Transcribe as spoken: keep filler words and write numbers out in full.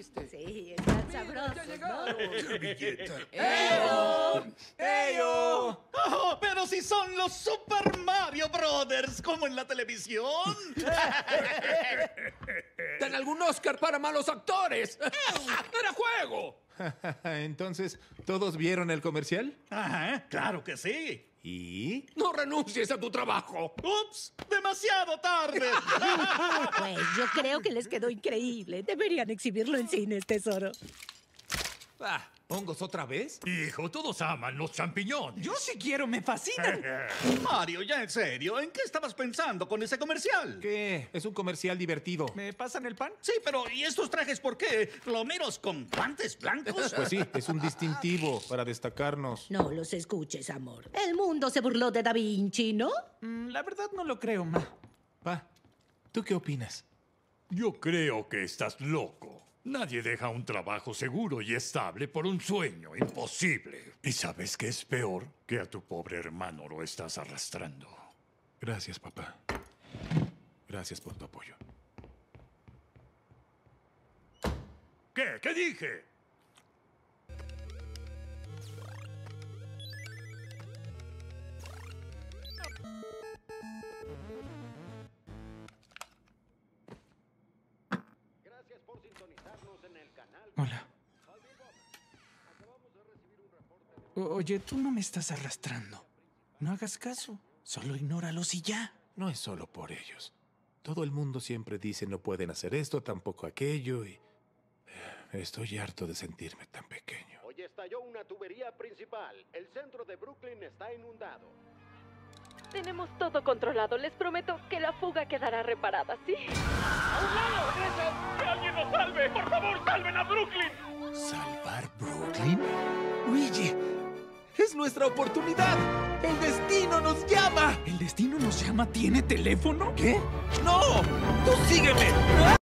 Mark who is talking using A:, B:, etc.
A: triste.
B: Sí, están sabrosos, ¿no?
C: Servilleta.
A: ¡Eyo! ¡Eyo!
D: Oh, pero si son los Super Mario Brothers, como en la televisión.
A: ¡Dan algún Oscar para malos actores! ¡Era juego!
C: Entonces, ¿todos vieron el comercial?
D: Ajá, claro que sí.
C: ¿Y?
A: ¡No renuncies a tu trabajo!
D: ¡Ups! ¡Demasiado tarde!
B: Pues yo creo que les quedó increíble. Deberían exhibirlo en cines, tesoro.
C: Ah, ¿hongos otra vez?
E: Hijo, todos aman los champiñones.
F: Yo sí quiero, me fascinan.
D: Mario, ya en serio, ¿en qué estabas pensando con ese comercial?
C: ¿Qué? Es un comercial divertido.
F: ¿Me pasan el pan?
D: Sí, pero ¿y estos trajes por qué? ¿Plomeros con guantes blancos?
C: Pues sí, es un distintivo para destacarnos.
B: No los escuches, amor. El mundo se burló de Da Vinci, ¿no?
F: Mm, la verdad no lo creo, ma.
C: Pa, ¿tú qué opinas?
E: Yo creo que estás loco. Nadie deja un trabajo seguro y estable por un sueño imposible. ¿Y sabes qué es peor? Que a tu pobre hermano lo estás arrastrando.
C: Gracias, papá. Gracias por tu apoyo.
E: ¿Qué? ¿Qué dije?
F: Hola. O- Oye, tú no me estás arrastrando. No hagas caso. Solo ignóralos y ya.
C: No es solo por ellos. Todo el mundo siempre dice no pueden hacer esto, tampoco aquello y... eh, Estoy harto de sentirme tan pequeño.
G: Hoy estalló una tubería principal. El centro de Brooklyn está inundado.
H: Tenemos todo controlado. Les prometo que la fuga quedará reparada, ¿sí?
E: ¡Que alguien nos salve! ¡Por favor, salven a Brooklyn!
A: ¿Salvar Brooklyn? Luigi, es nuestra oportunidad. El destino nos llama.
F: ¿El destino nos llama? ¿Tiene teléfono?
A: ¿Qué? ¡No! ¡Tú sígueme! ¡Ah!